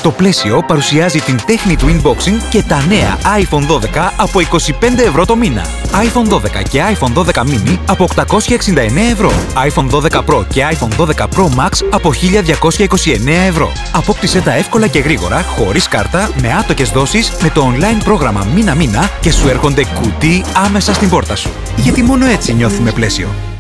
Το Πλαίσιο παρουσιάζει την τέχνη του inboxing και τα νέα iPhone 12 από 25€ το μήνα. iPhone 12 και iPhone 12 mini από 869€. iPhone 12 Pro και iPhone 12 Pro Max από 1229€. Απόκτησέ τα εύκολα και γρήγορα, χωρίς κάρτα, με άτοκες δόσεις, με το online πρόγραμμα μήνα-μήνα και σου έρχονται κουτί άμεσα στην πόρτα σου. Γιατί μόνο έτσι νιώθουμε Πλαίσιο.